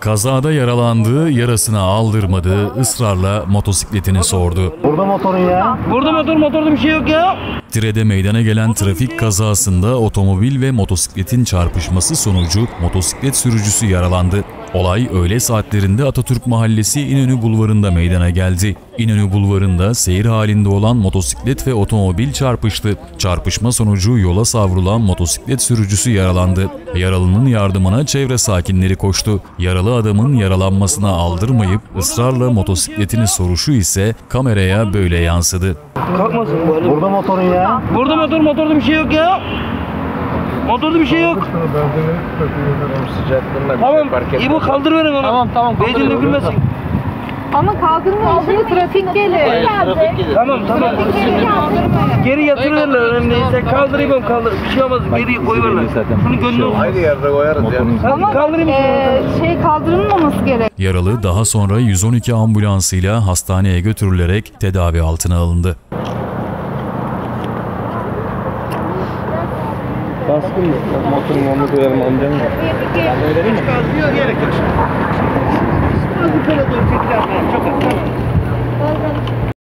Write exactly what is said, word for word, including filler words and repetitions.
Kazada yaralandığı, yarasını aldırmadığı, ısrarla motosikletini sordu. Burada motorun ya. Burada motor motorda bir şey yok ya. Tire'de meydana gelen trafik kazasında otomobil ve motosikletin çarpışması sonucu motosiklet sürücüsü yaralandı. Olay öğle saatlerinde Atatürk Mahallesi İnönü Bulvarı'nda meydana geldi. İnönü Bulvarı'nda seyir halinde olan motosiklet ve otomobil çarpıştı. Çarpışma sonucu yola savrulan motosiklet sürücüsü yaralandı. Yaralının yardımına çevre sakinleri koştu. Yaralı adamın yaralanmasına aldırmayıp ısrarla motosikletini soruşu ise kameraya böyle yansıdı. Kalkmasın bu arada. Burada motorun ya. Burada motor motorda bir şey yok ya. Motorda bir şey yok. Tamam. İbo kaldır verin onu. Tamam tamam. Beyzin dökülmesin. Ama kaldırma şimdi trafik gelir. Tamam tamam. Geri yatırırlar önemli değilse. Kaldır İbo'm kaldır. Bir şey olmaz. Geri koyuverler. Şunu gönlüne olsun. Aynı yerde koyarız yani. Ama Kaldırayım e, şey kaldırılmaması gerek. Yaralı daha sonra yüz on iki ambulansıyla hastaneye götürülerek tedavi altına alındı. Baskın mı? Motorun onu koyalım amcam. Öyle değil mi? Yok gerek yok. Az yukarı doğru tekrar. Çok az.